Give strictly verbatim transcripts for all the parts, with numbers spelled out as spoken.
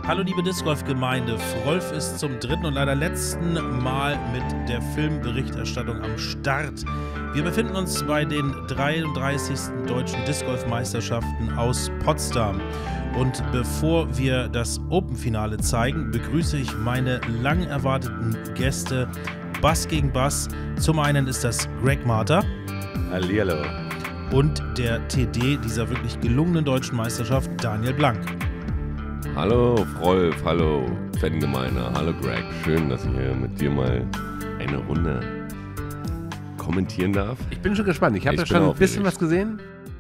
Hallo liebe Disc Golf Gemeinde, Rolf ist zum dritten und leider letzten Mal mit der Filmberichterstattung am Start. Wir befinden uns bei den dreiunddreißigsten Deutschen Disc Golf Meisterschaften aus Potsdam. Und bevor wir das Open-Finale zeigen, begrüße ich meine lang erwarteten Gäste Bass gegen Bass. Zum einen ist das Greg Marter. Hallihallo. Und der T D dieser wirklich gelungenen deutschen Meisterschaft, Daniel Blank. Hallo Rolf, hallo Fangemeinde, hallo Greg. Schön, dass ich hier mit dir mal eine Runde kommentieren darf. Ich bin schon gespannt. Ich habe ja schon ein bisschen was gesehen.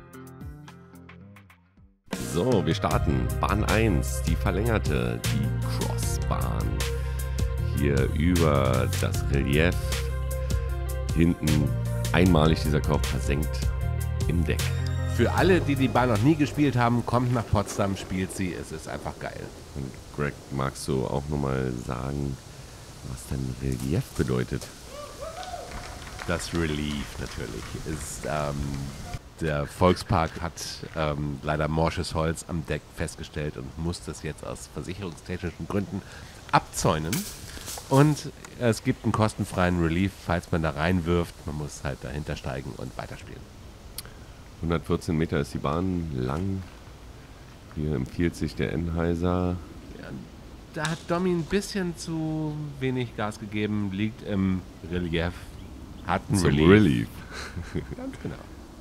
So, wir starten. Bahn eins, die verlängerte, die Crossbahn. Hier über das Relief. Hinten einmalig dieser Korb versenkt im Deck. Für alle, die die Bahn noch nie gespielt haben, kommt nach Potsdam, spielt sie. Es ist einfach geil. Und Greg, magst du auch nochmal sagen, was denn Relief bedeutet? Das Relief natürlich ist, ähm, der Volkspark hat ähm, leider morsches Holz am Deck festgestellt und muss das jetzt aus versicherungstechnischen Gründen abzäunen. Und es gibt einen kostenfreien Relief, falls man da reinwirft. Man muss halt dahinter steigen und weiterspielen. hundertvierzehn Meter ist die Bahn lang. Hier empfiehlt sich der Enheiser. Ja, da hat Domi ein bisschen zu wenig Gas gegeben, liegt im Relief, hat einen Zum Relief. Relief. Ganz genau.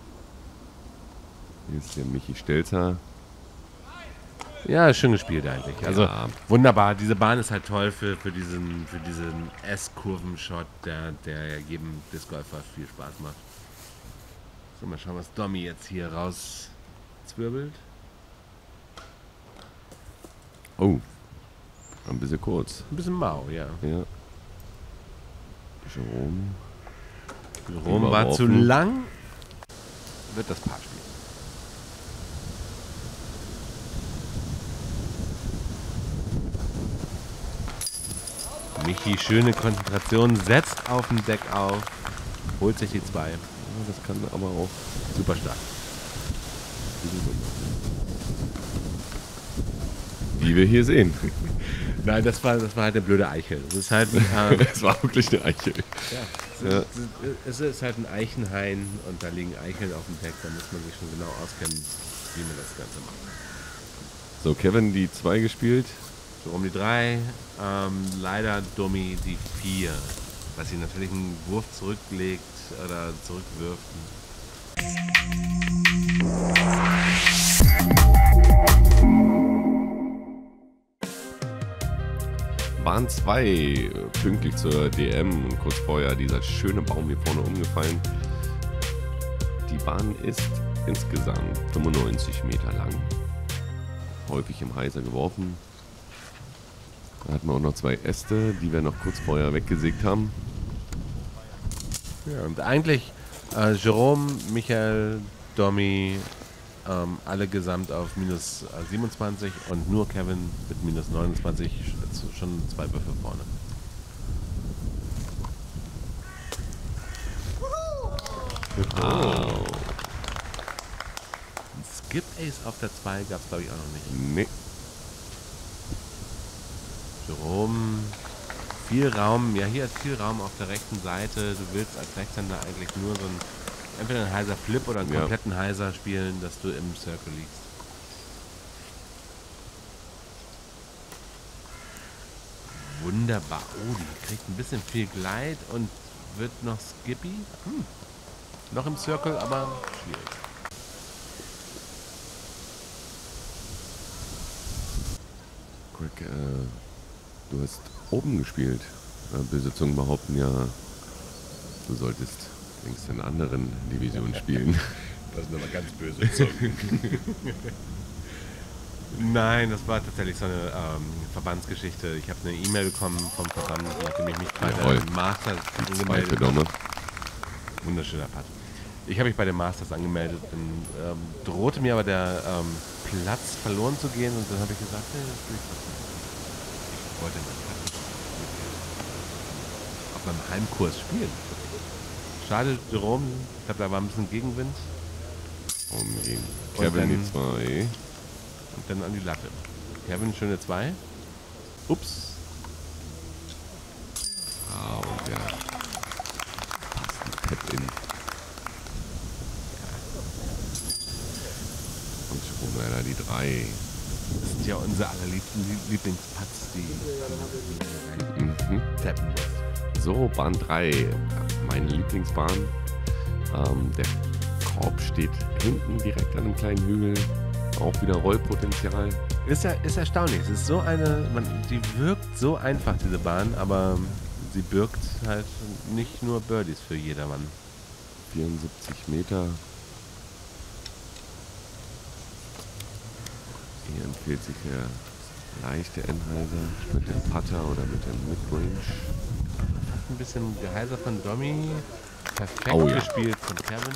Hier ist der Michi Stelzer. Ja, schön gespielt eigentlich. Also Ja. wunderbar. Diese Bahn ist halt toll für, für diesen, für diesen S-Kurven-Shot, der, der jedem Discgolfer viel Spaß macht. So, mal schauen, was Domi jetzt hier rauszwirbelt. Oh, ein bisschen kurz. Ein bisschen mau, ja. Ja. Jerome. Rom war zu Überworfen. lang. Wird das Paar spielen. Michi, schöne Konzentration, setzt auf dem Deck auf, holt sich die zwei. Ja, das kann aber auch Super stark. wie wir hier sehen. Nein, das war, das war halt eine blöde Eichel. Das ist halt, äh, Es war wirklich eine Eichel. ja, Ja. es ist halt ein Eichenhain und da liegen Eicheln auf dem Deck. Da muss man sich schon genau auskennen, wie man das Ganze macht. So, Kevin die zwei gespielt. So um die drei, ähm, leider Domi die vier, was sie natürlich einen Wurf zurücklegt oder zurückwirft. Bahn zwei, pünktlich zur D M und kurz vorher dieser schöne Baum hier vorne umgefallen. Die Bahn ist insgesamt fünfundneunzig Meter lang. Häufig im Heiser geworfen. Da hatten wir auch noch zwei Äste, die wir noch kurz vorher weggesägt haben. Ja, und eigentlich äh, Jerome, Michael, Domi, ähm, alle gesamt auf minus äh, siebenundzwanzig und nur Kevin mit minus neunundzwanzig, sch- schon zwei Würfe vorne. Wow. Ein Skip Ace auf der zwei gab es glaube ich auch noch nicht. Nee. Jerome, viel Raum, ja hier ist viel Raum auf der rechten Seite. Du willst als Rechtshänder eigentlich nur so ein, entweder einen heiser Flip oder einen Ja. kompletten heiser spielen, dass du im Circle liegst. Wunderbar. Oh, die kriegt ein bisschen viel Glide und wird noch Skippy. Hm. Noch im Circle, aber schwierig. Greg, äh, du hast oben gespielt. Äh, Böse Zungen behaupten ja, du solltest längst in anderen Divisionen spielen. Das sind aber ganz böse Zungen. Nein, das war tatsächlich so eine ähm, Verbandsgeschichte. Ich habe eine E-Mail bekommen vom Verband, nachdem ich mich bei Jawohl. der Masters Zweite angemeldet Domme. habe. Wunderschöner Putt. Ich habe mich bei den Masters angemeldet, dann ähm, drohte mir aber der ähm, Platz verloren zu gehen und dann habe ich gesagt, nee, das will ich trotzdem nicht. Ich wollte meinen Putt auf meinem Heimkurs spielen. Schade, Jerome, ich glaube, da war ein bisschen Gegenwind. Umgehen. Und Kevin dann- die zwei. Und dann an die Latte. Kevin, schöne zwei. Ups. Ah, und ja. Passt ein Tap-In. Und schon leider die drei. Das sind ja unsere aller Lieb- Lieblingsputts, die Mhm. tappen muss. So, Bahn drei. Meine Lieblingsbahn. Ähm, der Korb steht hinten direkt an einem kleinen Hügel. Auch wieder Rollpotenzial. Ist ja ist erstaunlich. Es ist so eine, man, die wirkt so einfach, diese Bahn, aber sie birgt halt nicht nur Birdies für jedermann. vierundsiebzig Meter. Hier empfiehlt sich der leichte Enheiser mit dem Putter oder mit dem Midrange. Ein bisschen Geheiser von Domi. Perfekt Oh ja. gespielt von Kevin.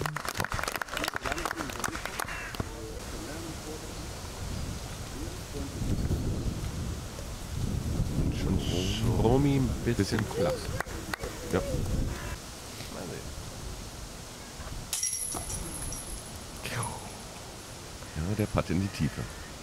Und Schromi ein bisschen, Bisschen flach. Ja. Mal sehen. Ja, der Putt in die Tiefe.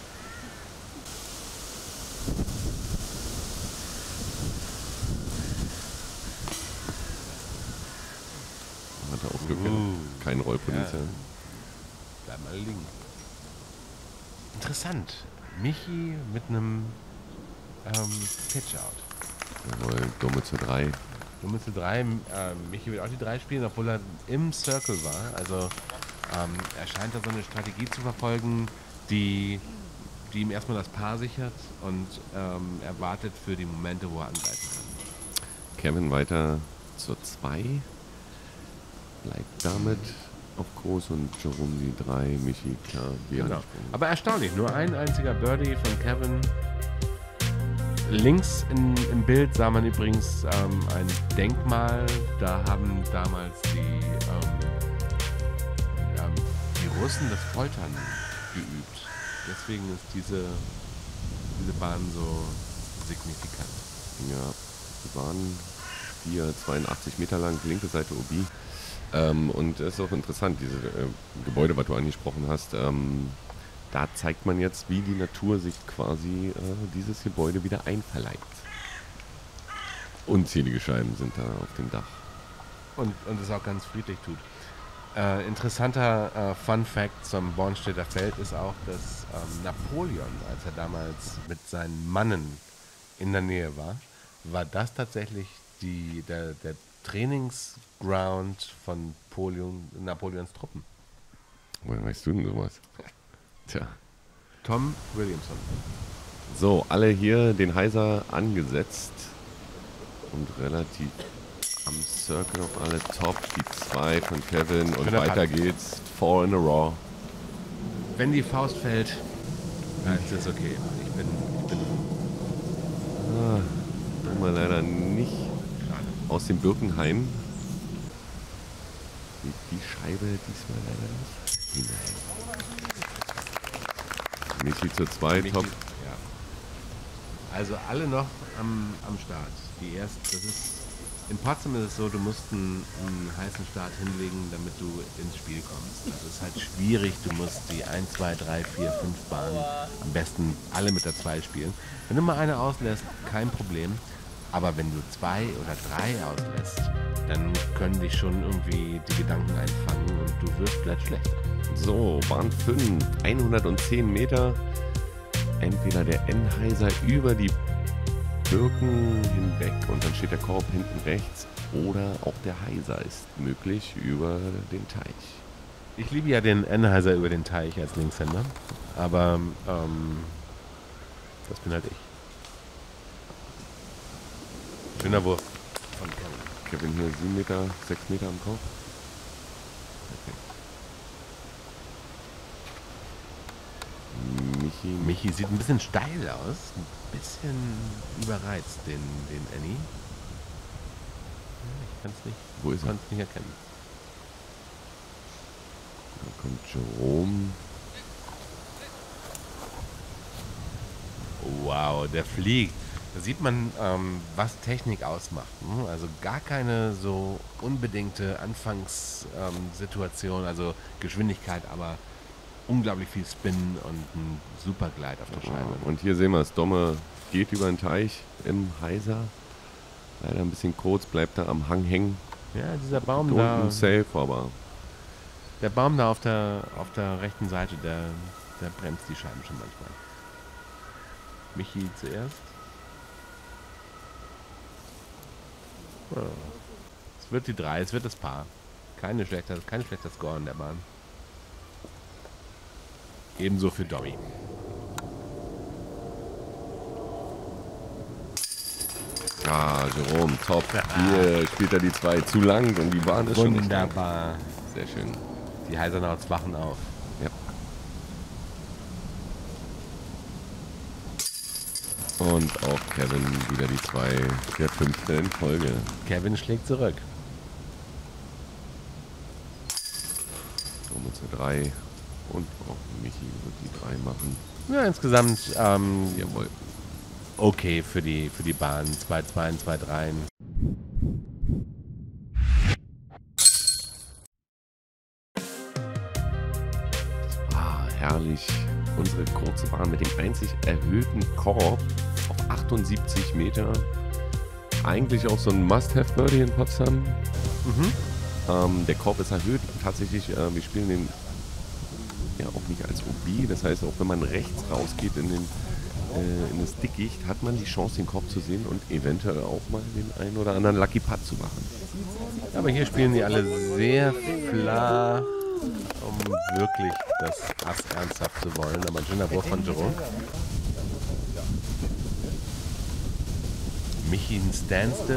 Hat er auch Glück. Uh. Kein Rollpotenzial. Bleib mal liegen. Interessant. Michi mit einem ähm, Pitch-Out. Jawohl, Dumme zu drei. Nummer zu drei, äh, Michi wird auch die drei spielen, obwohl er im Circle war. Also ähm, er scheint da so eine Strategie zu verfolgen, die, die ihm erstmal das Paar sichert und ähm, er wartet für die Momente, wo er angreifen kann. Kevin weiter zur zwei. Bleibt damit auf Groß und Jerome die drei. Michi, klar, wie Genau. angesprochen. Aber erstaunlich, nur ein einziger Birdie von Kevin. Links in, im Bild sah man übrigens ähm, ein Denkmal. Da haben damals die, ähm, ähm, die Russen das Foltern geübt. Deswegen ist diese, diese Bahn so signifikant. Ja, die waren hier zweiundachtzig Meter lang, linke Seite O B. Ähm, und es ist auch interessant, diese äh, Gebäude, was du angesprochen hast, ähm, da zeigt man jetzt, wie die Natur sich quasi äh, dieses Gebäude wieder einverleibt. Unzählige Scheiben sind da auf dem Dach. Und, und es auch ganz friedlich tut. Äh, interessanter äh, Fun Fact zum Bornstedter Feld ist auch, dass ähm, Napoleon, als er damals mit seinen Mannen in der Nähe war, war das tatsächlich die, der, der Trainingsground von Napoleon, Napoleons Truppen. Woher weißt du denn sowas? Tja. Tom Williamson. So, alle hier den Heiser angesetzt und relativ am Circle auf alle top. Die zwei von Kevin und Schöner weiter Putt. geht's. Four in a row. Wenn die Faust fällt, dann ist das okay. Ich bin, ich bin Ah, haben wir leider nicht aus dem Birkenhain. Die, die Scheibe diesmal leider nicht hinein. Michi zur zwei, Michi, top. ja. Also alle noch am, am Start. Die erst, das ist, in Potsdam ist es so, du musst einen, einen heißen Start hinlegen, damit du ins Spiel kommst. Das ist halt schwierig, du musst die eins, zwei, drei, vier, fünf Bahnen am besten alle mit der zwei spielen. Wenn du mal eine auslässt, kein Problem. Aber wenn du zwei oder drei auslässt, dann können dich schon irgendwie die Gedanken einfangen und du wirst vielleicht schlechter. So, Bahn fünf, hundertzehn Meter. Entweder der Enheiser über die Birken hinweg und dann steht der Korb hinten rechts oder auch der Heiser ist möglich über den Teich. Ich liebe ja den Enheiser über den Teich als Linkshänder, aber ähm, das bin halt ich. Schöner Wurf von Kevin. Kevin hier sieben Meter, sechs Meter am Korb. Michi, Michi sieht ein bisschen steil aus, ein bisschen überreizt, den, den Annie. Ich kann es nicht, Wo ist er? kann's nicht erkennen. Da kommt Jerome. Wow, der fliegt. Da sieht man, ähm, was Technik ausmacht. Ne? Also gar keine so unbedingte Anfangssituation, ähm, Situation, also Geschwindigkeit, aber unglaublich viel Spin und ein super Glide auf der Scheibe. Und hier sehen wir es, Domme geht über den Teich im Heiser. Leider ein bisschen kurz, bleibt da am Hang hängen. Ja, dieser Baum Und da, unten safe, aber der Baum da auf der, auf der rechten Seite, der, der bremst die Scheiben schon manchmal. Michi zuerst. Ja. Es wird die drei, es wird das Paar. Keine schlechter, kein schlechter Score in der Bahn. Ebenso für Domi. ah, Jerome, top. Hier spielt er die zwei zu lang und die Bahn ist schon nicht lang. Wunderbar. Sehr schön. Die Heisernauts wachen auf. Ja. Und auch Kevin wieder die zwei, der fünfte in Folge. Kevin schlägt zurück. Domme zur drei. Und auch Michi wird die drei machen. Ja, insgesamt ähm, Jawohl. okay für die, für die Bahn. zwei zwei, zwei drei. Ah, herrlich. Unsere kurze Bahn mit dem einzig erhöhten Korb auf achtundsiebzig Meter. Eigentlich auch so ein Must-Have-Birdie in Potsdam. Mhm. Ähm, der Korb ist erhöht. Tatsächlich, äh, wir spielen den ja auch nicht als O B. Das heißt, auch wenn man rechts rausgeht in, den, äh, in das Dickicht, hat man die Chance, den Korb zu sehen und eventuell auch mal den einen oder anderen Lucky Putt zu machen. Aber hier spielen die alle sehr flach, um wirklich das Ass ernsthaft zu wollen. Aber ein schöner Wurf von Jerome. Michi ein Standstill.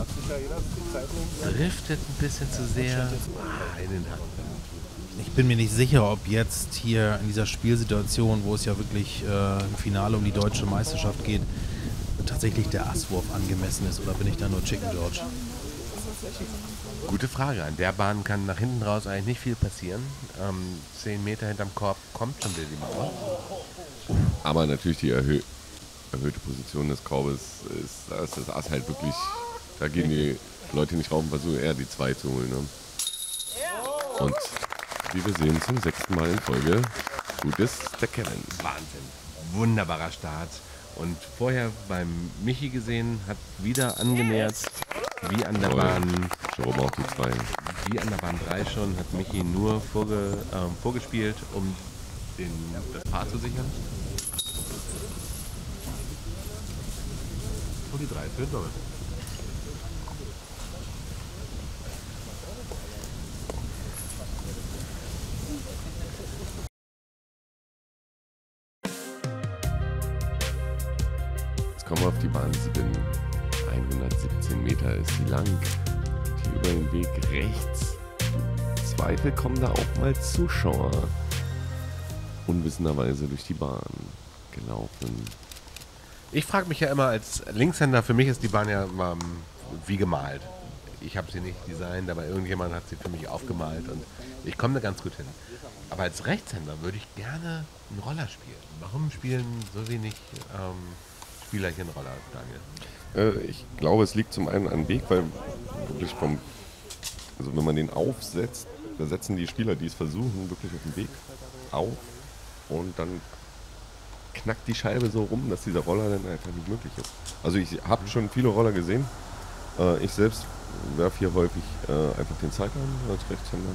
Driftet ein bisschen zu sehr ah, in den Hang. Ich bin mir nicht sicher, ob jetzt hier in dieser Spielsituation, wo es ja wirklich äh, im Finale um die deutsche Meisterschaft geht, tatsächlich der Asswurf angemessen ist, oder bin ich da nur Chicken George? Gute Frage. An der Bahn kann nach hinten raus eigentlich nicht viel passieren. Ähm, zehn Meter hinterm Korb kommt schon wieder die Mauer. Aber natürlich die erhö erhöhte Position des Korbes ist, da ist das Ass halt wirklich, da gehen die Leute nicht rauf und versuchen eher die zwei zu holen. Ne? Und wie wir sehen, zum sechsten Mal in Folge gut ist der Kevin. Wahnsinn. Wunderbarer Start. Und vorher beim Michi gesehen, hat wieder angenähert, wie an der Toll. Bahn, Jerome auch die zwei. wie an der Bahn drei schon, hat Michi nur vorge, ähm, vorgespielt, um den, das Paar zu sichern. Und die drei für Domme. Kommen wir auf die Bahn sieben. hundertsiebzehn Meter ist sie lang. Die über den Weg rechts. Im Zweifel kommen da auch mal Zuschauer unwissenderweise durch die Bahn gelaufen. Ich frage mich ja immer als Linkshänder, für mich ist die Bahn ja ähm, wie gemalt. Ich habe sie nicht designt, aber irgendjemand hat sie für mich aufgemalt und ich komme da ganz gut hin. Aber als Rechtshänder würde ich gerne einen Roller spielen. Warum spielen so wenig ähm, Spieler hier einen Roller, Daniel? Äh, ich glaube, es liegt zum einen am Weg, weil wirklich vom, also wenn man den aufsetzt, da setzen die Spieler, die es versuchen, wirklich auf den Weg auf und dann knackt die Scheibe so rum, dass dieser Roller dann einfach nicht möglich ist. Also ich habe schon viele Roller gesehen. Äh, ich selbst werfe hier häufig äh, einfach den Sidearm als Rechtshänder.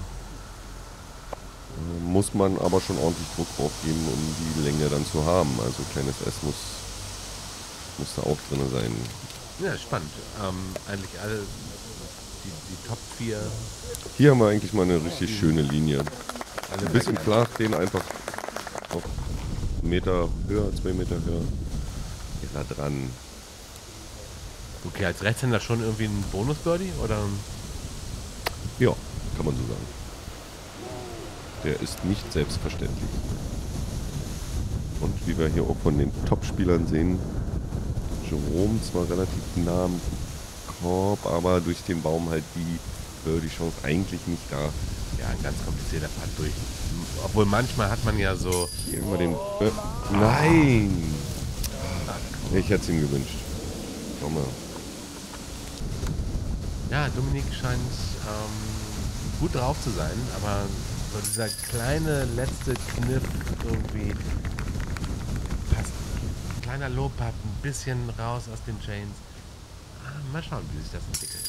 Äh, muss man aber schon ordentlich Druck drauf geben, um die Länge dann zu haben. Also kleines S muss, muss da auch drin sein. Ja, spannend. Ähm, eigentlich alle, die, die Top vier. Hier haben wir eigentlich mal eine richtig schöne Linie. Alle Ein bisschen weg. flach, den einfach auf einen Meter höher, zwei Meter höher. Hier da dran. Okay, als Rechtshänder schon irgendwie ein Bonus-Birdie? Oder? Ja, kann man so sagen. Der ist nicht selbstverständlich. Und wie wir hier auch von den Top-Spielern sehen, Jerome zwar relativ nah am Korb, aber durch den Baum halt die Birdie-Chance eigentlich nicht da. Ja, ein ganz komplizierter Putt durch. Obwohl manchmal hat man ja so. Hier immer den... Äh, nein! Ich hätte es ihm gewünscht. Schau mal. Ja, Dominik scheint ähm, gut drauf zu sein, aber So dieser kleine letzte Kniff irgendwie passt. Kleiner Low-Putt, ein bisschen raus aus den Chains. Ah, mal schauen, wie sich das entwickelt.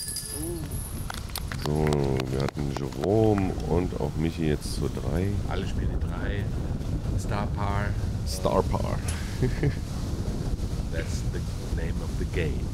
So, wir hatten Jerome und auch Michi jetzt zur drei. Alle spielen die drei. Star Par. Star Par. That's the name of the game.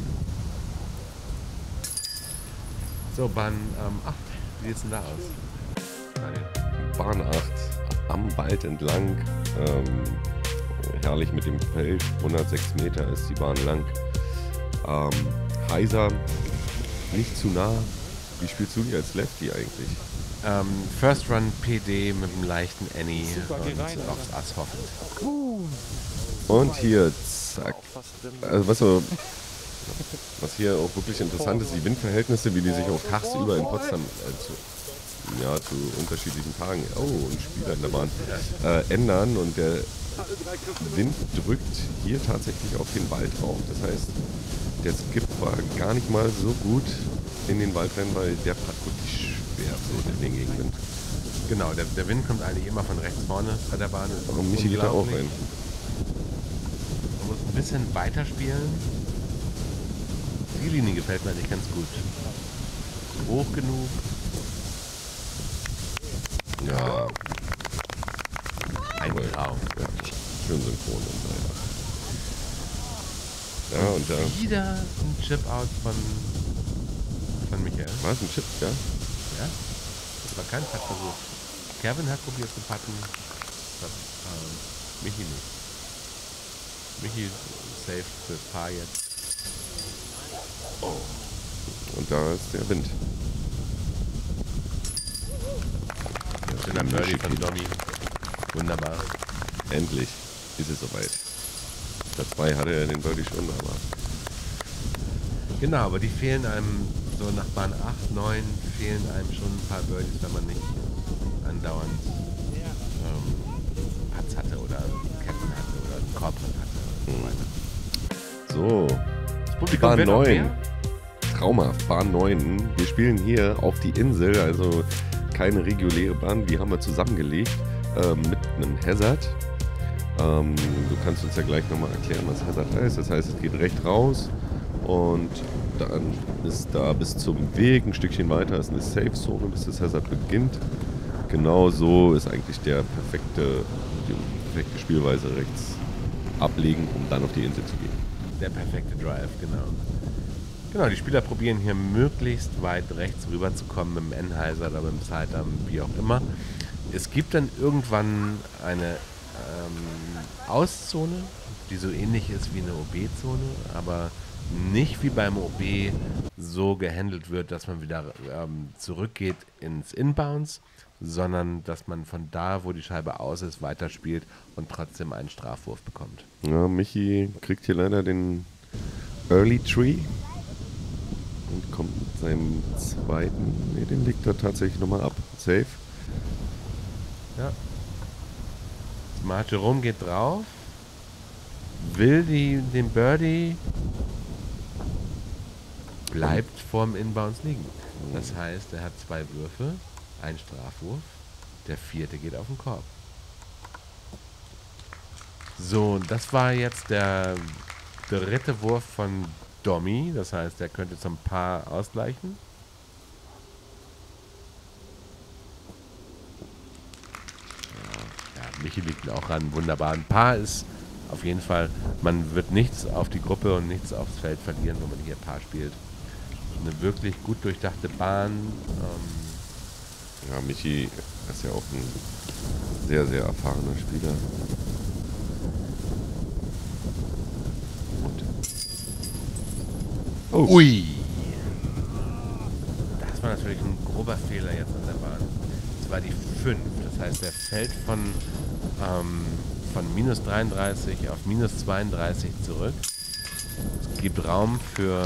So, Bahn ähm, acht. Wie sieht's denn da aus? Daniel. Bahn acht am Wald entlang. Ähm, herrlich mit dem Feld. hundertsechs Meter ist die Bahn lang. Ähm, heiser, nicht zu nah. Wie spielst du die als Lefty eigentlich? Ähm, First Run P D mit einem leichten Annie und aufs Ass hoffend. Und hier, zack. Also was, so, was hier auch wirklich interessant ist, die Windverhältnisse, wie die sich auch tagsüber in Potsdam äh, zu, ja, zu unterschiedlichen Tagen, oh, ein Spieler in der Bahn, äh, ändern. Und der Wind drückt hier tatsächlich auf den Waldraum. Das heißt, der Skip war gar nicht mal so gut in den Waldrennen, weil der Putt wirklich schwer wird in den Gegenwind. Genau, der, der Wind kommt eigentlich immer von rechts vorne bei der Bahn. Und Michi geht da auch rein. Man muss ein bisschen weiter spielen. Die Linie gefällt mir eigentlich ganz gut. Hoch genug. Ja. Ein Traum. Ja, schön synchron und so weiter. Ja, und da. Wieder ein Chip-Out von, von Michael. War es ein Chip, ja? Ja? Das war kein Puttversuch. Kevin hat probiert zu putten. Das, ähm, Michi nicht. Michi safe für Paar jetzt. Oh. Und da ist der Wind. Schöner Birdie von Domi. Wunderbar. Endlich ist es soweit. Der zwei hatte er den Birdie schon, aber. Genau, aber die fehlen einem so nach Bahn acht, neun fehlen einem schon ein paar Birdies, wenn man nicht andauernd ähm, Putts hatte oder Ketten hatte oder einen Korb drin hatte und so weiter. So. Das Publikum Bahn wird noch neun. mehr. Traumhaft, Bahn neun. Wir spielen hier auf die Insel, also keine reguläre Bahn, die haben wir zusammengelegt äh, mit einem Hazard. Ähm, du kannst uns ja gleich nochmal erklären, was Hazard heißt. Das heißt, es geht recht raus und dann ist da bis zum Weg ein Stückchen weiter ist eine Safe-Zone, bis das Hazard beginnt. Genau so ist eigentlich der perfekte, die perfekte Spielweise rechts ablegen, um dann auf die Insel zu gehen. Der perfekte Drive, genau. Genau, die Spieler probieren hier möglichst weit rechts rüber zu kommen mit dem Enheiser oder mit dem Sidearm, wie auch immer. Es gibt dann irgendwann eine ähm, Auszone, die so ähnlich ist wie eine O B-Zone, aber nicht wie beim O B so gehandelt wird, dass man wieder ähm, zurückgeht ins Inbounds, sondern dass man von da, wo die Scheibe aus ist, weiterspielt und trotzdem einen Strafwurf bekommt. Ja, Michi kriegt hier leider den Early Tree und kommt mit seinem zweiten, ne, den legt er tatsächlich nochmal ab. Safe. Ja. Smart Jerome geht drauf, will die, den Birdie, bleibt vorm Inbounds liegen. Das heißt, er hat zwei Würfe, ein Strafwurf, der vierte geht auf den Korb. So, das war jetzt der dritte Wurf von Domi, das heißt, er könnte zum Paar ausgleichen. Ja, ja, Michi liegt auch ran, wunderbar. Ein Paar ist auf jeden Fall, man wird nichts auf die Gruppe und nichts aufs Feld verlieren, wenn man hier Paar spielt. Eine wirklich gut durchdachte Bahn. Ähm Ja, Michi ist ja auch ein sehr, sehr erfahrener Spieler. Und oh. Ui! Das war natürlich ein grober Fehler jetzt an der Bahn. Das war die fünf. Das heißt, er fällt von, ähm, von minus dreiunddreißig auf minus zweiunddreißig zurück. Es gibt Raum für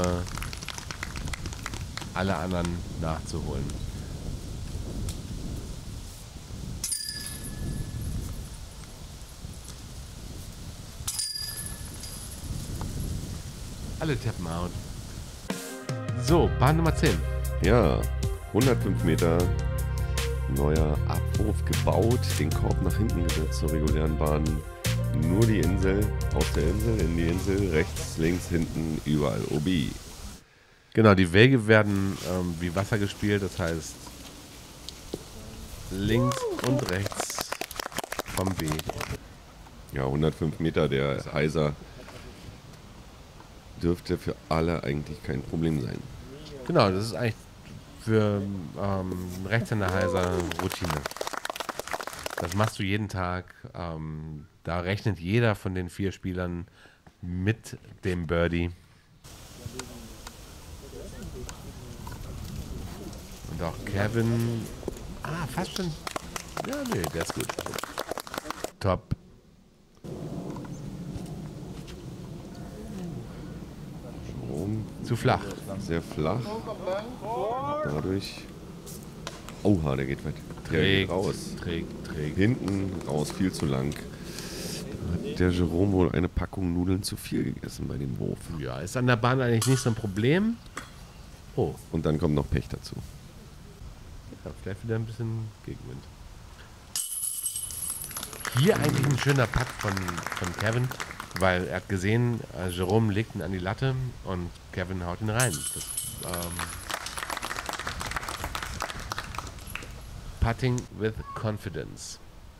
alle anderen nachzuholen. Alle tappen out. So, Bahn Nummer zehn. Ja, hundertfünf Meter Neuer Abwurf gebaut, den Korb nach hinten gesetzt zur regulären Bahn. Nur die Insel, aus der Insel in die Insel, rechts, links, hinten, überall O B. Genau, die Wege werden ähm, wie Wasser gespielt, das heißt links und rechts vom B. Ja, hundertfünf Meter, der Heiser dürfte für alle eigentlich kein Problem sein. Genau, das ist eigentlich für ähm, Rechtshänder Heiser Routine. Das machst du jeden Tag. Ähm, da rechnet jeder von den vier Spielern mit dem Birdie. Und auch Kevin. Ah, fast schon. Ja, nee, der ist gut. Top. Rom, Zu flach. sehr flach. Dadurch. Oha, der geht weit. Der Trägt, geht raus. trägt, trägt. Hinten raus, viel zu lang. Da hat der Jerome wohl eine Packung Nudeln zu viel gegessen bei dem Wurf. Ja, ist an der Bahn eigentlich nicht so ein Problem. Oh, Und dann kommt noch Pech dazu. ja, vielleicht wieder ein bisschen Gegenwind. Hier eigentlich ein schöner Putt von, von Kevin, weil er hat gesehen, äh, Jerome legt ihn an die Latte und Kevin haut ihn rein. Das, ähm, Putting with Confidence.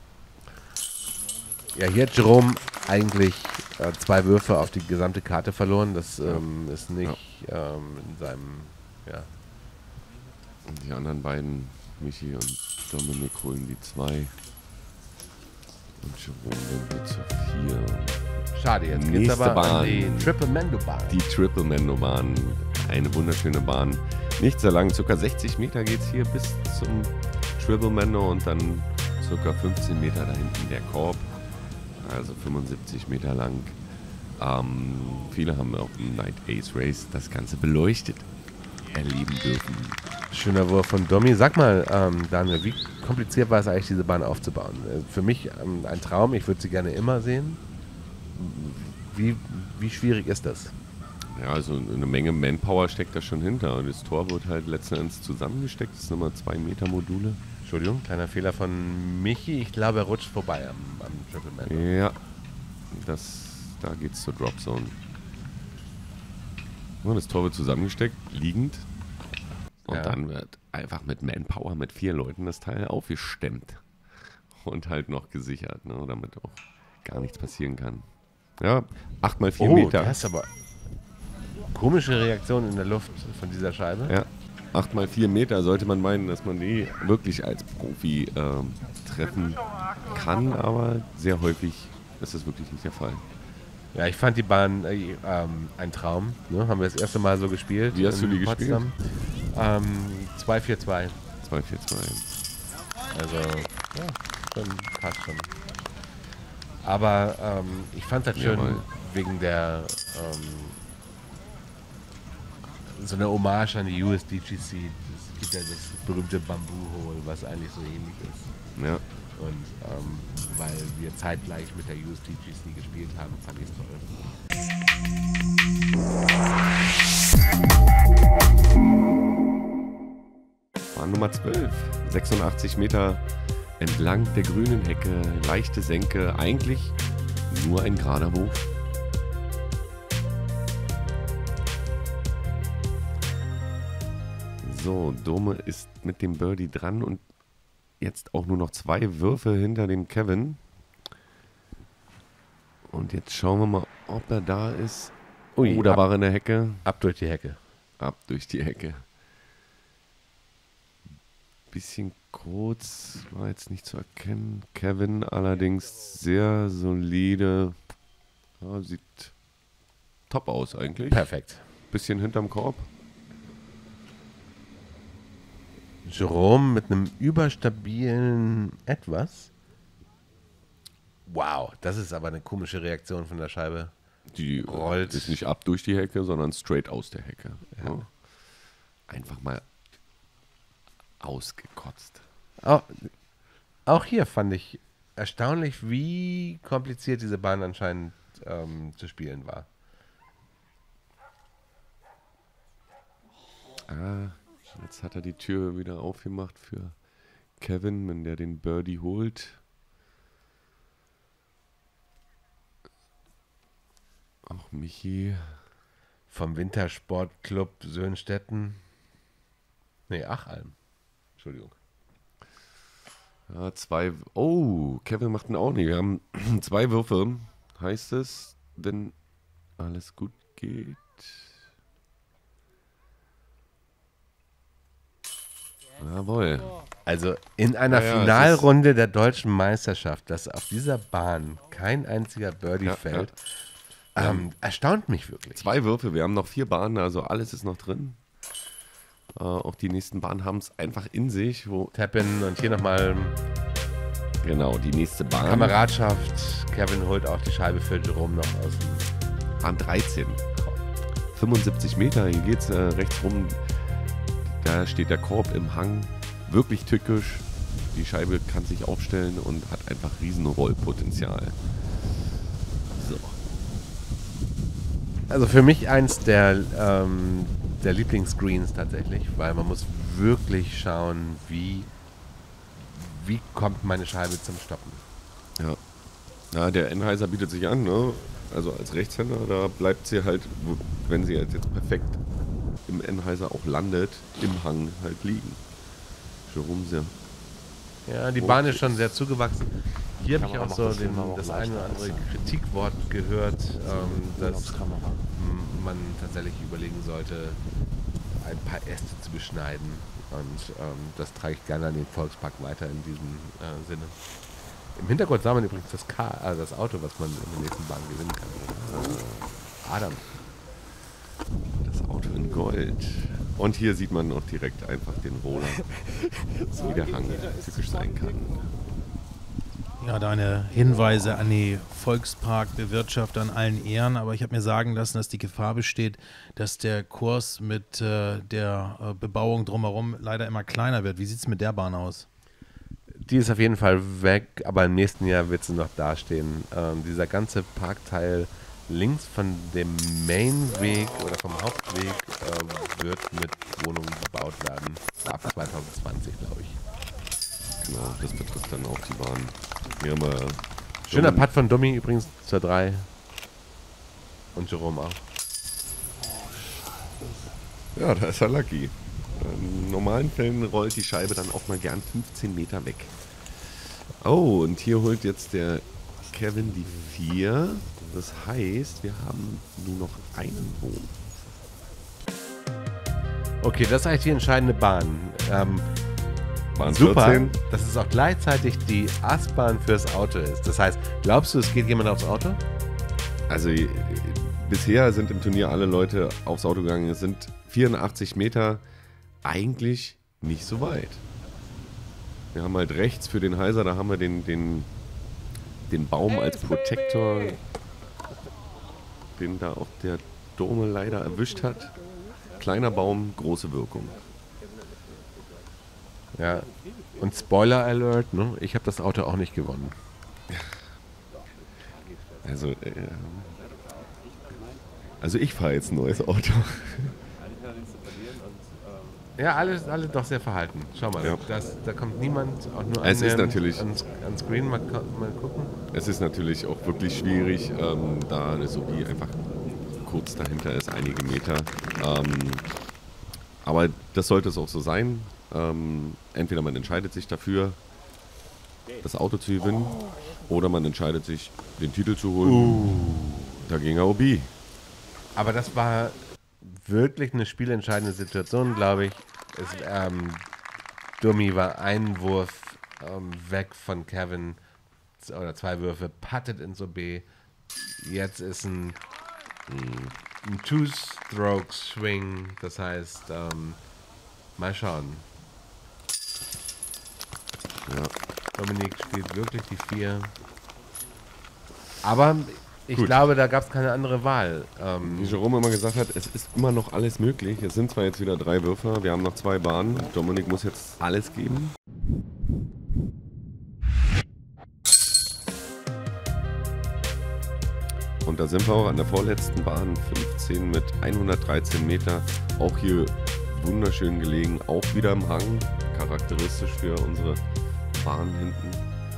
Ja, hier hat Jerome eigentlich äh, zwei Würfe auf die gesamte Karte verloren. Das ähm, ist nicht ähm, in seinem, ja. Und die anderen beiden, Michi und Dominik, holen die zwei. Und Jerome dann wird zu vier. Schade, jetzt geht's Nächste aber an Bahn. die Triple Mendo Bahn. Die Triple Mendo Bahn. Eine wunderschöne Bahn. Nicht sehr lang, ca. sechzig Meter geht es hier bis zum Triple Mendo und dann ca. fünfzehn Meter da hinten der Korb. Also fünfundsiebzig Meter lang. Ähm, viele haben auf dem Night Ace Race das Ganze beleuchtet erleben dürfen. Schöner Wurf von Domi. Sag mal, ähm, Daniel, wie kompliziert war es eigentlich, diese Bahn aufzubauen? Äh, für mich ähm, ein Traum, ich würde sie gerne immer sehen. Wie, wie schwierig ist das? Ja, also eine Menge Manpower steckt da schon hinter. Und das Tor wird halt letzten Endes zusammengesteckt. Das sind nochmal zwei Meter Module. Entschuldigung, kleiner Fehler von Michi. Ich glaube, er rutscht vorbei am, am Triple Man. Ja, das, da geht's zur Dropzone. Das Tor wird zusammengesteckt, liegend. Und Ja. dann wird einfach mit Manpower, mit vier Leuten das Teil aufgestemmt. Und halt noch gesichert, ne, damit auch gar nichts passieren kann. Ja, acht mal vier Oh, Meter. das ist aber komische Reaktion in der Luft von dieser Scheibe. Ja, acht mal vier Meter sollte man meinen, dass man die wirklich als Profi ähm, treffen kann, aber sehr häufig ist das wirklich nicht der Fall. Ja, ich fand die Bahn äh, ähm, ein Traum. Ne? Haben wir das erste Mal so gespielt. Wie hast du in die Potsdam. Ähm, zwei vier zwei. zwei vier zwei. Also, ja, schon, passt schon. Aber ähm, ich fand das schön Jawohl. wegen der ähm, so eine Hommage an die U S D G C. Es gibt ja das berühmte Bamboo-Hole, was eigentlich so ähnlich ist. Ja. Und ähm, weil wir zeitgleich mit der U S D G C gespielt haben, fand ich es toll. Bahn Nummer zwölf. sechsundachtzig Meter entlang der grünen Hecke. Leichte Senke. Eigentlich nur ein gerader Wurf. So, Dome ist mit dem Birdie dran und jetzt auch nur noch zwei Würfe hinter dem Kevin. Und jetzt schauen wir mal, ob er da ist. Ui, Oh, da ab, war er in der Hecke. ab durch die Hecke. Ab durch die Hecke. Bisschen kurz, war jetzt nicht zu erkennen. Kevin allerdings sehr solide. Ja, sieht top aus eigentlich. Perfekt. Bisschen hinterm Korb. Jerome mit einem überstabilen Etwas. Wow, das ist aber eine komische Reaktion von der Scheibe. Die Rollt. ist nicht ab durch die Hecke, sondern straight aus der Hecke. Ja. Einfach mal ausgekotzt. Auch, auch hier fand ich erstaunlich, wie kompliziert diese Bahn anscheinend ähm, zu spielen war. Ah, jetzt hat er die Tür wieder aufgemacht für Kevin, wenn der den Birdie holt. Auch Michi. Vom Wintersportclub Söhnstetten. Nee, Achalm. Entschuldigung. Ja, zwei. Oh, Kevin macht ihn auch nicht. Wir haben zwei Würfe. Heißt es, wenn alles gut geht? Jawohl. Also in einer Ja, ja, Finalrunde der deutschen Meisterschaft, dass auf dieser Bahn kein einziger Birdie Ja, fällt, ähm, erstaunt mich wirklich. Zwei Würfe, wir haben noch vier Bahnen, also alles ist noch drin. Äh, auch die nächsten Bahnen haben es einfach in sich. Wo Tap-in und hier nochmal genau, die nächste Bahn. Kameradschaft. Kevin holt auch die Scheibe für Jerome noch aus dem Bahn dreizehn. fünfundsiebzig Meter, hier geht es äh, rechts rum. Da steht der Korb im Hang. Wirklich tückisch. Die Scheibe kann sich aufstellen und hat einfach riesen Rollpotenzial. So. Also für mich eins der, ähm, der Lieblingsgreens tatsächlich, weil man muss wirklich schauen, wie, wie kommt meine Scheibe zum Stoppen. Ja. Ja, der Enheiser bietet sich an, ne? Also als Rechtshänder, da bleibt sie halt, wenn sie jetzt, jetzt perfekt im Enheiser auch landet, im Hang halt liegen. Jerome sehr. Ja, die Bahn ist schon sehr zugewachsen. Hier habe ich auch so den, das eine oder andere Kritikwort gehört, ähm, dass m- man tatsächlich überlegen sollte, ein paar Äste zu beschneiden. Und ähm, das trage ich gerne an den Volkspark weiter in diesem äh, Sinne. Im Hintergrund sah man übrigens das, Car, also das Auto, was man in der nächsten Bahn gewinnen kann. Äh, Adam. Das Auto in Gold. Und hier sieht man auch direkt einfach den Roller, wie der Hang typisch sein kann. Ja, deine Hinweise an die Volksparkbewirtschafter an allen Ehren, aber ich habe mir sagen lassen, dass die Gefahr besteht, dass der Kurs mit äh, der äh, Bebauung drumherum leider immer kleiner wird. Wie sieht es mit der Bahn aus? Die ist auf jeden Fall weg, aber im nächsten Jahr wird sie noch dastehen. Ähm, dieser ganze Parkteil links von dem Mainweg oder vom Hauptweg äh, wird mit Wohnungen bebaut werden. Ab zwanzig zwanzig, glaube ich. Genau, das betrifft dann auch die Bahn. Hier haben wir Schöner Putt von Dummy übrigens zur drei. Und Jerome auch. Ja, da ist er lucky. In normalen Fällen rollt die Scheibe dann auch mal gern fünfzehn Meter weg. Oh, und hier holt jetzt der Kevin die vier. Das heißt, wir haben nur noch einen Wurf. Okay, das ist eigentlich die entscheidende Bahn. Ähm, Bahn super, vierzehn. dass es auch gleichzeitig die Astbahn fürs Auto ist. Das heißt, glaubst du, es geht jemand aufs Auto? Also äh, bisher sind im Turnier alle Leute aufs Auto gegangen. Es sind vierundachtzig Meter, eigentlich nicht so weit. Wir haben halt rechts für den Heiser, da haben wir den, den, den Baum als Protektor, den da auch der Dome leider erwischt hat. Kleiner Baum, große Wirkung. Ja. Und Spoiler Alert, ne? Ich habe das Auto auch nicht gewonnen. Also, äh, also ich fahre jetzt ein neues Auto. Ja, alle, alle doch sehr verhalten. Schau mal, Ja. das, da kommt niemand auch nur Es ist annähernd natürlich- ans, ans Screen mal, ko- mal gucken. Es ist natürlich auch wirklich schwierig, ähm, da eine Sobi einfach kurz dahinter ist, einige Meter. Ähm, aber das sollte es auch so sein. Ähm, entweder man entscheidet sich dafür, das Auto zu gewinnen, oder man entscheidet sich, den Titel zu holen. Da ging er O B. Aber das war wirklich eine spielentscheidende Situation, glaube ich. Es, ähm, Dummy war ein Wurf ähm, weg von Kevin, z- oder zwei Würfe, puttet ins O B. Jetzt ist ein, ein Two-Stroke-Swing, das heißt, ähm, mal schauen. Ja. Dominik spielt wirklich die vier. Aber ich Gut. glaube, da gab es keine andere Wahl. Ähm, Wie Jerome immer gesagt hat, es ist immer noch alles möglich. Es sind zwar jetzt wieder drei Würfer, wir haben noch zwei Bahnen. Dominik muss jetzt alles geben. Und da sind wir auch an der vorletzten Bahn, fünfzehn mit hundertdreizehn Meter. Auch hier wunderschön gelegen, auch wieder im Hang. charakteristisch für unsere Bahn hinten.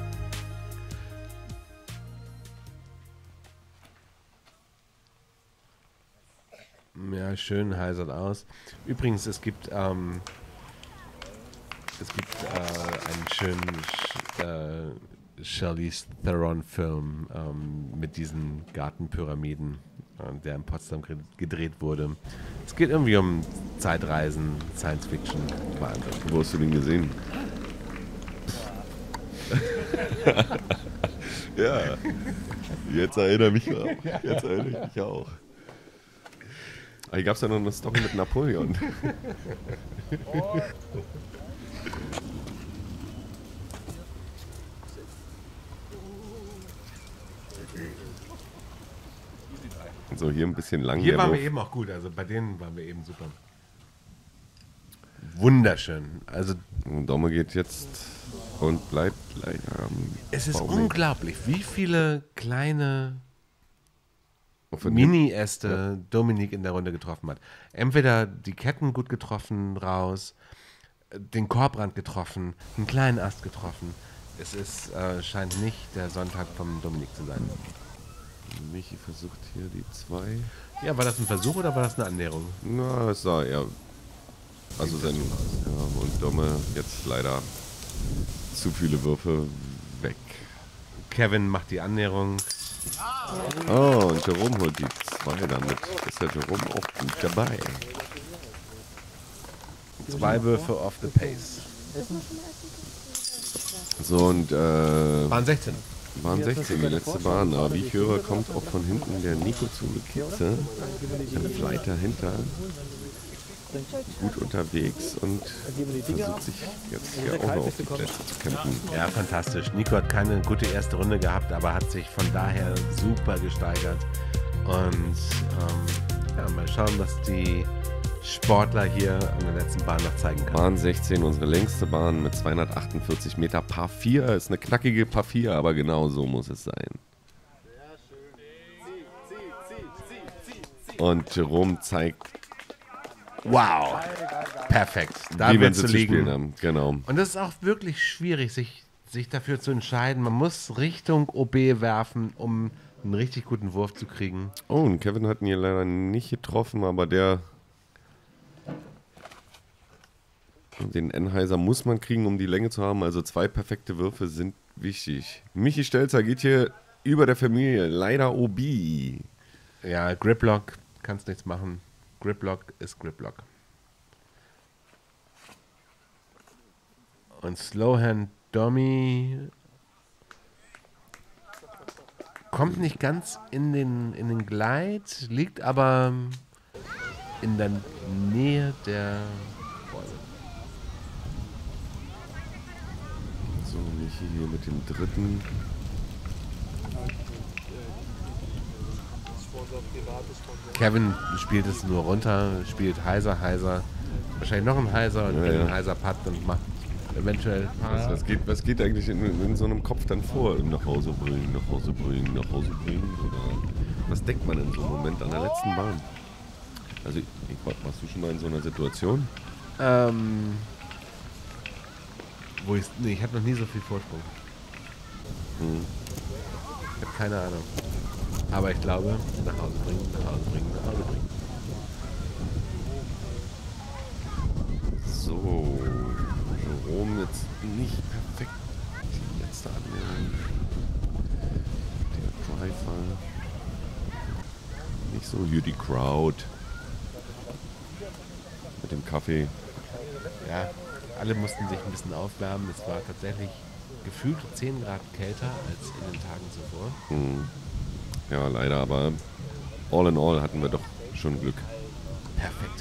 Ja, schön heisert aus. Übrigens, es gibt, ähm, es gibt äh, einen schönen Sch äh, Charlize Theron-Film ähm, mit diesen Gartenpyramiden, äh, der in Potsdam gedreht wurde. Es geht irgendwie um Zeitreisen, Science-Fiction, Wahnsinn. Wo hast du den gesehen? Ja, jetzt erinnere mich auch. Jetzt erinnere ich mich auch. Hier gab es ja noch eine Story mit Napoleon. So, hier ein bisschen lang. Hier waren wir eben auch gut, also bei denen waren wir eben super. Wunderschön. Also Domme geht jetzt und bleibt leider am es ist Baum. unglaublich, wie viele kleine Von Mini-Äste Dominik in der Runde getroffen hat. Entweder die Ketten gut getroffen raus, den Korbrand getroffen, einen kleinen Ast getroffen. Es ist, äh, scheint nicht der Sonntag vom Dominik zu sein. Michi versucht hier die zwei. Ja, war das ein Versuch oder war das eine Annäherung? Na, es sah eher. Also sein. Ja, und Domme jetzt leider zu viele Würfe weg. Kevin macht die Annäherung. Oh, und Jerome holt die zwei damit. Ist der Jerome auch gut dabei. Zwei Würfe off the pace. So, und äh, Waren sechzehn. waren sechzehn, die letzte Bahn. Aber wie ich höre, kommt auch von hinten der Nico zu Kitze. Ein Flight dahinter. Gut unterwegs und versucht sich jetzt hier auch noch auf die Plätze zu kämpfen. Ja, fantastisch. Nico hat keine gute erste Runde gehabt, aber hat sich von daher super gesteigert. Und ähm, ja, mal schauen, was die Sportler hier an der letzten Bahn noch zeigen können. Bahn sechzehn, unsere längste Bahn mit zweihundertachtundvierzig Meter. Par vier ist eine knackige Par vier, aber genau so muss es sein. Und Jerome zeigt, Wow, perfekt. Da wie wir wird sie zu zu spielen liegen. haben. Genau. Und das ist auch wirklich schwierig, sich, sich dafür zu entscheiden. Man muss Richtung O B werfen, um einen richtig guten Wurf zu kriegen. Oh, und Kevin hat ihn hier leider nicht getroffen, aber der den Enheiser muss man kriegen, um die Länge zu haben. Also zwei perfekte Würfe sind wichtig. Michi Stelzer geht hier über der Familie. Leider O B. Ja, Griplock, kannst nichts machen. Griplock ist Griplock. Und Slowhand Dummy kommt nicht ganz in den, in den Gleit, liegt aber in der Nähe der Bäume. So, Michi hier mit dem dritten. Kevin spielt es nur runter, spielt heiser, heiser, wahrscheinlich noch ein heiser und Ja, bringt ja. einen heiser Putt und macht eventuell Was, was, geht, was geht eigentlich in, in so einem Kopf dann vor? Nach Hause bringen, nach Hause bringen, nach Hause bringen? Oder was denkt man in so einem Moment an der letzten Bahn? Also, ich, ich, warst du schon mal in so einer Situation? Ähm, wo ich, nee, ich habe noch nie so viel Vorsprung. Hm. Ich habe keine Ahnung. Aber ich glaube, nach Hause bringen, nach Hause bringen, nach Hause bringen. So, Jerome jetzt nicht perfekt. Die letzte Annäherung. Der Driver. Nicht so hier die Crowd. Mit dem Kaffee. Ja, alle mussten sich ein bisschen aufwärmen. Es war tatsächlich gefühlt zehn Grad kälter als in den Tagen zuvor. Hm. Ja, leider, aber all in all hatten wir doch schon Glück. Perfekt.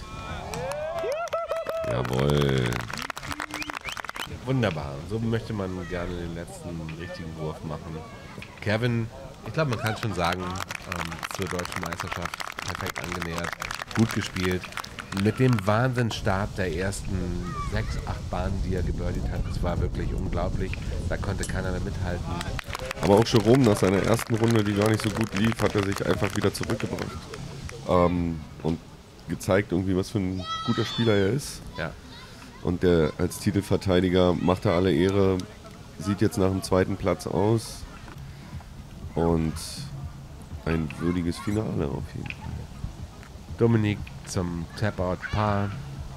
Jawohl. Wunderbar. So möchte man gerne den letzten richtigen Wurf machen. Kevin, ich glaube, man kann schon sagen, ähm, zur deutschen Meisterschaft perfekt angenähert, gut gespielt. Mit dem Wahnsinnsstart der ersten sechs, acht Bahnen, die er gebirdied hat, das war wirklich unglaublich. Da konnte keiner mehr mithalten. Aber auch Jerome nach seiner ersten Runde, die gar nicht so gut lief, hat er sich einfach wieder zurückgebracht. Ähm, und gezeigt irgendwie, was für ein guter Spieler er ist. Ja. Und der als Titelverteidiger macht er alle Ehre, sieht jetzt nach dem zweiten Platz aus. Und ein würdiges Finale auf jeden Fall. Dominik zum Tap-Out-Paar.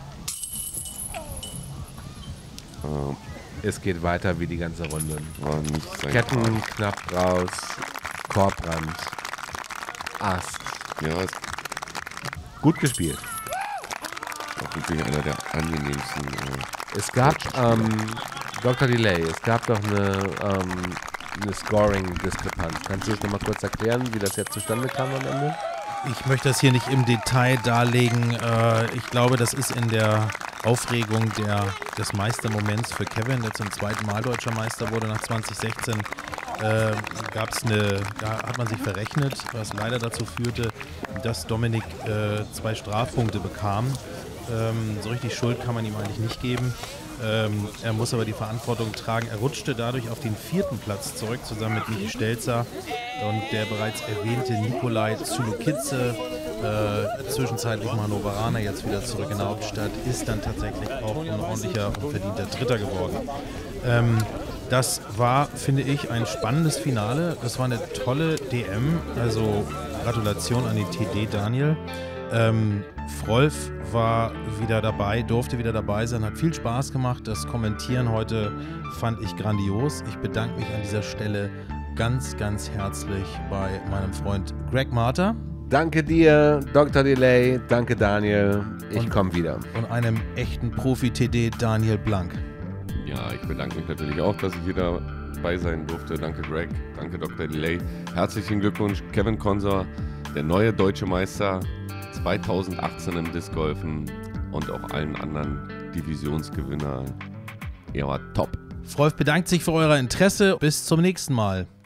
Ah, Es geht weiter wie die ganze Runde. war nicht sein Ketten Part. knapp raus, Korbrand, Ast. Ja, es Gut gespielt. war wirklich einer der angenehmsten. Äh, Es gab, ähm, Doktor Delay, es gab doch eine, ähm, eine Scoring-Diskrepanz. Kannst du das nochmal kurz erklären, wie das jetzt zustande kam am Ende? Ich möchte das hier nicht im Detail darlegen. Äh, ich glaube, das ist in der Aufregung der, des Meistermoments für Kevin, der zum zweiten Mal deutscher Meister wurde nach zwanzig sechzehn. Äh, gab's eine, da hat man sich verrechnet, was leider dazu führte, dass Dominik äh, zwei Strafpunkte bekam. Ähm, so richtig Schuld kann man ihm eigentlich nicht geben. Ähm, er muss aber die Verantwortung tragen. Er rutschte dadurch auf den vierten Platz zurück, zusammen mit Michi Stelzer und der bereits erwähnte Nikolai Zulukidze, äh, zwischenzeitlich Hannoveraner, jetzt wieder zurück in der Hauptstadt, ist dann tatsächlich auch ein ordentlicher und verdienter Dritter geworden. Ähm, das war, finde ich, ein spannendes Finale. Das war eine tolle D M, also Gratulation an den T D Daniel. Ähm, Frolf war wieder dabei, durfte wieder dabei sein, hat viel Spaß gemacht. Das Kommentieren heute fand ich grandios. Ich bedanke mich an dieser Stelle ganz, ganz herzlich bei meinem Freund Greg Marter. Danke dir, Doktor Delay. Danke, Daniel. Ich Und- komme wieder. Und einem echten Profi-T D Daniel Blank. Ja, ich bedanke mich natürlich auch, dass ich hier dabei sein durfte. Danke Greg, danke Doktor Delay. Herzlichen Glückwunsch, Kevin Konsor, der neue deutsche Meister zweitausendachtzehn im Disc Golfen und auch allen anderen Divisionsgewinner. Er war top. Frolf bedankt sich für euer Interesse. Bis zum nächsten Mal.